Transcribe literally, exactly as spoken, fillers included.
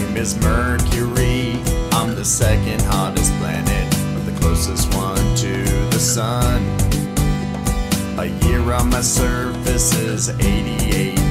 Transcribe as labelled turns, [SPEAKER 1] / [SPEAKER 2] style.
[SPEAKER 1] name is Mercury. I'm the second hottest planet, but the closest one to the sun. A year on my surface is eighty-eight